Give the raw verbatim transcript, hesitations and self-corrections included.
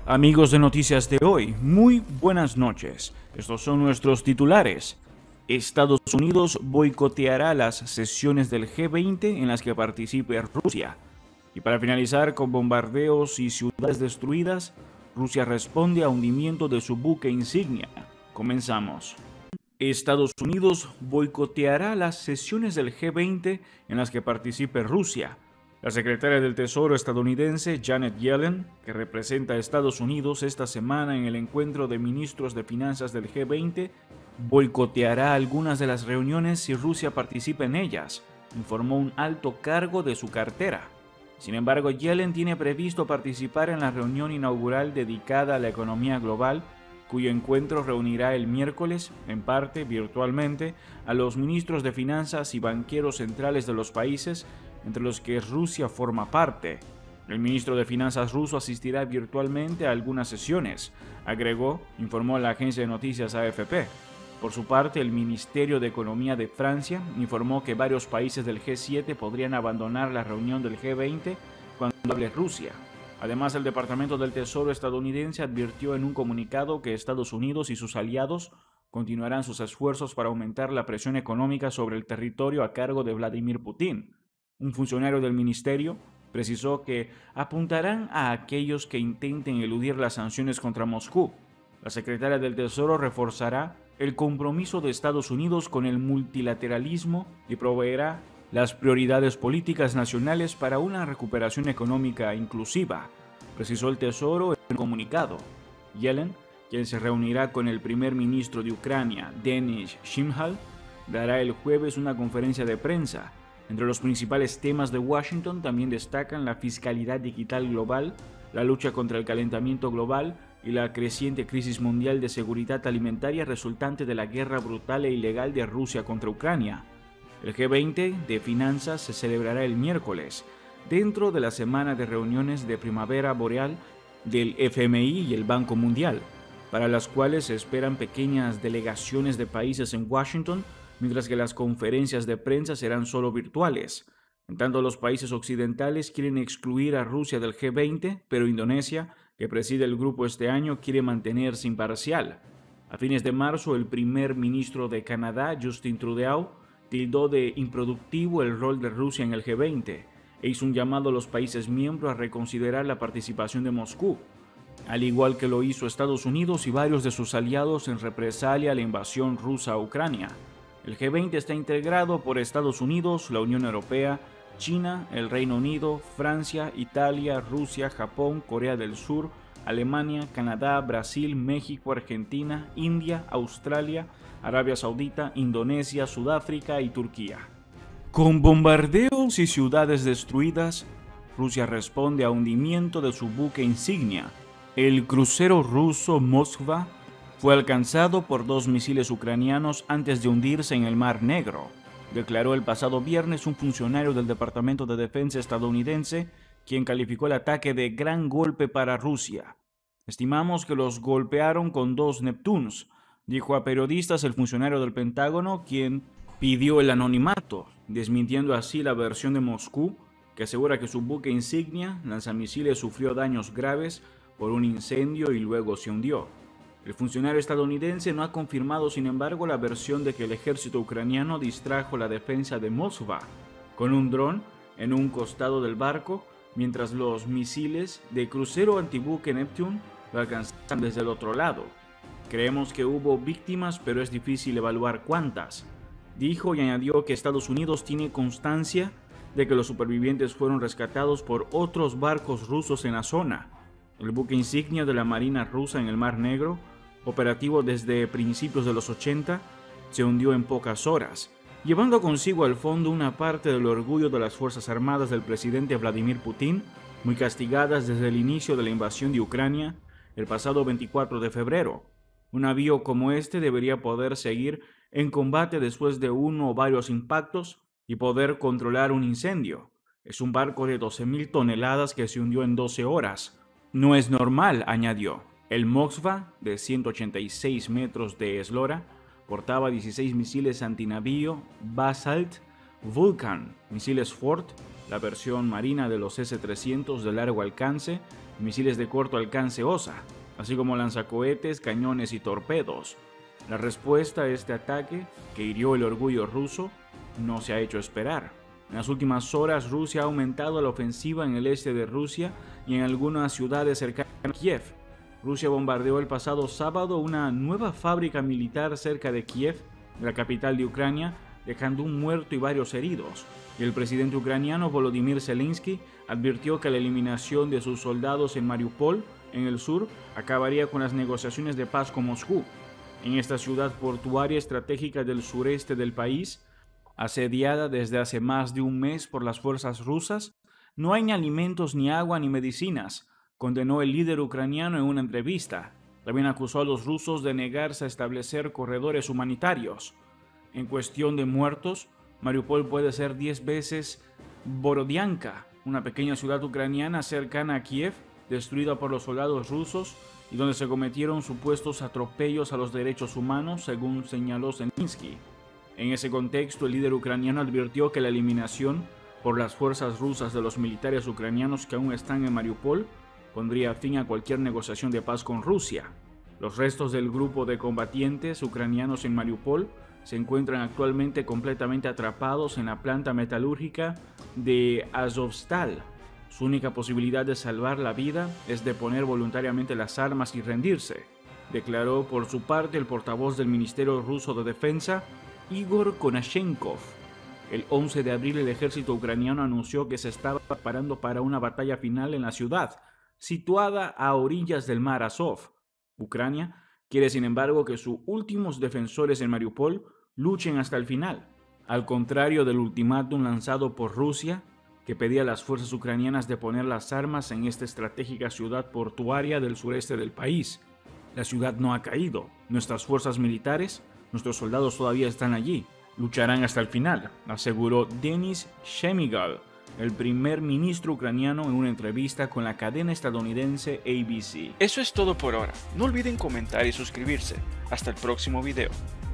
Amigos de Noticias de hoy, muy buenas noches. Estos son nuestros titulares. Estados Unidos boicoteará las sesiones del G veinte en las que participe Rusia. Y para finalizar, con bombardeos y ciudades destruidas, Rusia responde a hundimiento de su buque insignia. Comenzamos. Estados Unidos boicoteará las sesiones del G veinte en las que participe Rusia. La secretaria del Tesoro estadounidense Janet Yellen, que representa a Estados Unidos esta semana en el encuentro de ministros de finanzas del G veinte, boicoteará algunas de las reuniones si Rusia participa en ellas, informó un alto cargo de su cartera. Sin embargo, Yellen tiene previsto participar en la reunión inaugural dedicada a la economía global, cuyo encuentro reunirá el miércoles, en parte virtualmente, a los ministros de finanzas y banqueros centrales de los países, entre los que Rusia forma parte. El ministro de Finanzas ruso asistirá virtualmente a algunas sesiones, agregó, informó la agencia de noticias A F P. Por su parte, el Ministerio de Economía de Francia informó que varios países del G siete podrían abandonar la reunión del G veinte cuando hable Rusia. Además, el Departamento del Tesoro estadounidense advirtió en un comunicado que Estados Unidos y sus aliados continuarán sus esfuerzos para aumentar la presión económica sobre el territorio a cargo de Vladimir Putin. Un funcionario del ministerio precisó que apuntarán a aquellos que intenten eludir las sanciones contra Moscú. La secretaria del Tesoro reforzará el compromiso de Estados Unidos con el multilateralismo y proveerá las prioridades políticas nacionales para una recuperación económica inclusiva, precisó el Tesoro en un comunicado. Yellen, quien se reunirá con el primer ministro de Ucrania, Denis Shmyhal, dará el jueves una conferencia de prensa. Entre los principales temas de Washington también destacan la fiscalidad digital global, la lucha contra el calentamiento global y la creciente crisis mundial de seguridad alimentaria resultante de la guerra brutal e ilegal de Rusia contra Ucrania. El G veinte de finanzas se celebrará el miércoles, dentro de la semana de reuniones de primavera boreal del F M I y el Banco Mundial, para las cuales se esperan pequeñas delegaciones de países en Washington, mientras que las conferencias de prensa serán solo virtuales. En tanto, los países occidentales quieren excluir a Rusia del G veinte, pero Indonesia, que preside el grupo este año, quiere mantenerse imparcial. A fines de marzo, el primer ministro de Canadá, Justin Trudeau, tildó de improductivo el rol de Rusia en el G veinte e hizo un llamado a los países miembros a reconsiderar la participación de Moscú, al igual que lo hizo Estados Unidos y varios de sus aliados en represalia a la invasión rusa a Ucrania. El G veinte está integrado por Estados Unidos, la Unión Europea, China, el Reino Unido, Francia, Italia, Rusia, Japón, Corea del Sur, Alemania, Canadá, Brasil, México, Argentina, India, Australia, Arabia Saudita, Indonesia, Sudáfrica y Turquía. Con bombardeos y ciudades destruidas, Rusia responde a hundimiento de su buque insignia. El crucero ruso Moskva fue alcanzado por dos misiles ucranianos antes de hundirse en el Mar Negro, declaró el pasado viernes un funcionario del Departamento de Defensa estadounidense, quien calificó el ataque de gran golpe para Rusia. Estimamos que los golpearon con dos Neptunes, dijo a periodistas el funcionario del Pentágono, quien pidió el anonimato, desmintiendo así la versión de Moscú, que asegura que su buque insignia, lanzamisiles, sufrió daños graves por un incendio y luego se hundió. El funcionario estadounidense no ha confirmado, sin embargo, la versión de que el ejército ucraniano distrajo la defensa de Moskva con un dron en un costado del barco, mientras los misiles de crucero antibuque Neptune lo alcanzaron desde el otro lado. Creemos que hubo víctimas, pero es difícil evaluar cuántas, dijo, y añadió que Estados Unidos tiene constancia de que los supervivientes fueron rescatados por otros barcos rusos en la zona. El buque insignia de la Marina rusa en el Mar Negro, operativo desde principios de los ochenta, se hundió en pocas horas, llevando consigo al fondo una parte del orgullo de las Fuerzas Armadas del presidente Vladimir Putin, muy castigadas desde el inicio de la invasión de Ucrania el pasado veinticuatro de febrero. Un navío como este debería poder seguir en combate después de uno o varios impactos y poder controlar un incendio. Es un barco de doce mil toneladas que se hundió en doce horas. No es normal, añadió. El Moskva, de ciento ochenta y seis metros de eslora, portaba dieciséis misiles antinavío Basalt, Vulcan, misiles Ford la versión marina de los ese trescientos de largo alcance y misiles de corto alcance OSA, así como lanzacohetes, cañones y torpedos. La respuesta a este ataque, que hirió el orgullo ruso, no se ha hecho esperar. En las últimas horas, Rusia ha aumentado la ofensiva en el este de Rusia y en algunas ciudades cercanas a Kiev. Rusia bombardeó el pasado sábado una nueva fábrica militar cerca de Kiev, la capital de Ucrania, dejando un muerto y varios heridos. Y el presidente ucraniano Volodymyr Zelensky advirtió que la eliminación de sus soldados en Mariupol, en el sur, acabaría con las negociaciones de paz con Moscú. En esta ciudad portuaria estratégica del sureste del país, asediada desde hace más de un mes por las fuerzas rusas, no hay ni alimentos, ni agua, ni medicinas, condenó el líder ucraniano en una entrevista. También acusó a los rusos de negarse a establecer corredores humanitarios. En cuestión de muertos, Mariupol puede ser diez veces Borodianka, una pequeña ciudad ucraniana cercana a Kiev, destruida por los soldados rusos y donde se cometieron supuestos atropellos a los derechos humanos, según señaló Zelensky. En ese contexto, el líder ucraniano advirtió que la eliminación por las fuerzas rusas de los militares ucranianos que aún están en Mariupol pondría fin a cualquier negociación de paz con Rusia. Los restos del grupo de combatientes ucranianos en Mariupol se encuentran actualmente completamente atrapados en la planta metalúrgica de Azovstal. Su única posibilidad de salvar la vida es deponer voluntariamente las armas y rendirse, declaró por su parte el portavoz del Ministerio Ruso de Defensa, Igor Konashenkov. El once de abril el ejército ucraniano anunció que se estaba preparando para una batalla final en la ciudad, situada a orillas del mar Azov. Ucrania quiere, sin embargo, que sus últimos defensores en Mariupol luchen hasta el final, al contrario del ultimátum lanzado por Rusia, que pedía a las fuerzas ucranianas de poner las armas en esta estratégica ciudad portuaria del sureste del país. La ciudad no ha caído. Nuestras fuerzas militares, nuestros soldados todavía están allí. Lucharán hasta el final, aseguró Denis Shmyhal, el primer ministro ucraniano, en una entrevista con la cadena estadounidense A B C. Eso es todo por ahora. No olviden comentar y suscribirse. Hasta el próximo video.